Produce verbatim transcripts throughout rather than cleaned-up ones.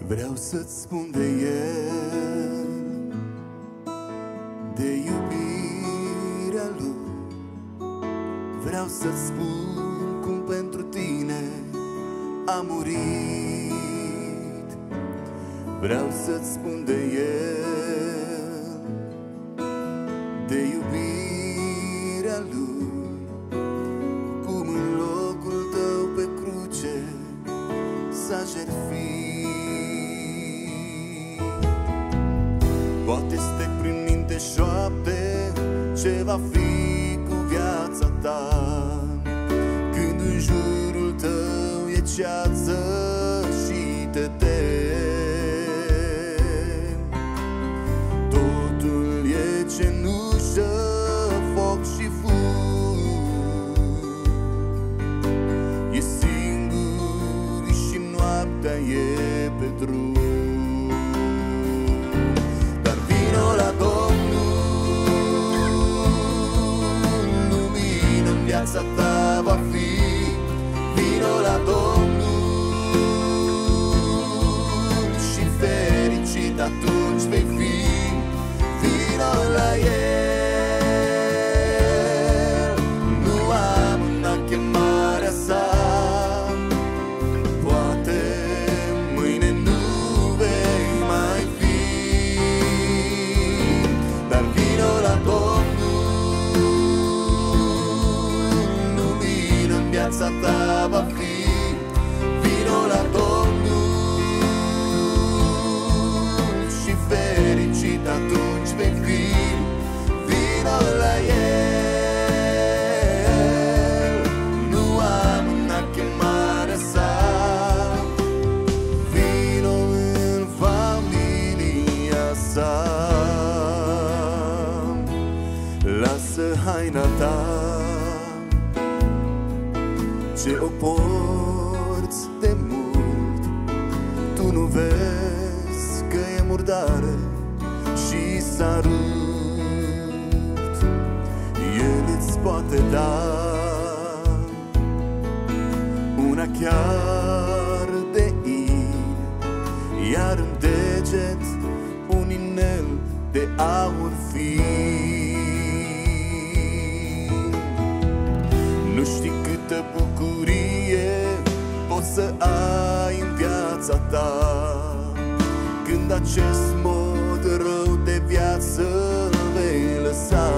Vreau să-ți spun de el, de iubirea lui. Vreau să-ți spun cum pentru tine a murit. Vreau să-ți spun de el, de iubirea lui, cum în locul tău pe cruce s-a jertfit. Poate stai prin minte șoapte ce va fi cu viața ta, când în jurul tău e ceață și te temi. Totul e cenușă, foc și fum. E singur și noaptea e pe drum. Viața ta va fi, vino la Domnul și fericit atunci vei fi. Vino la El, nu amâna chemarea sa. Poate mâine nu vei mai fi, dar vino la Domnul. Viața ta va fi, vino la Domnul și fericit atunci vei fi. Vino la El, nu amâna chemarea sa. Vino în familia sa. Lasă haina ta ce o porți de mult, tu nu vezi că e murdară și s-a rupt. El îți poate da una chiar de in, iar în deget un inel de aur fin. Nu știi câtă bucurie poți să ai în viața ta când acest mod rău de viață vei lăsa.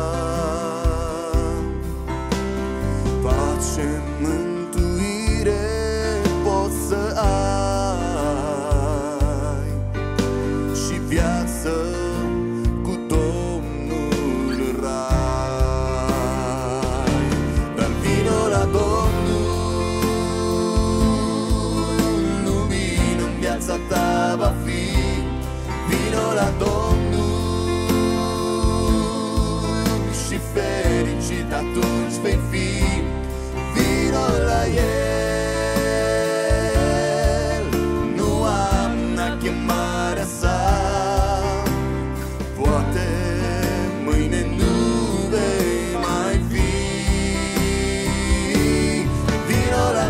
Pace, mântuire poți să ai și viață cu Domnul în rai. Dar vino la Domnul, lumină în viața ta va fi. Vino la Domnul și fericit atunci vei fi. Vino la El, nu amâna chemarea sa. Poate mâine nu vei mai fi. Vino la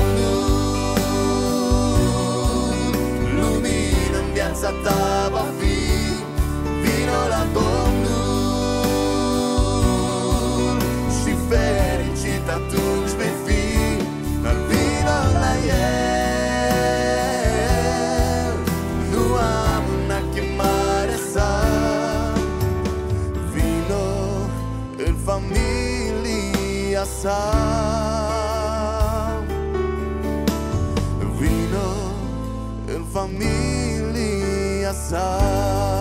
Domnul, lumină în viața ta va fi. Vino la Domnul și fericit atunci vei fi. Dar vino la El, nu amâna chemarea sa. Vino în familia sa. Vino în familia sa.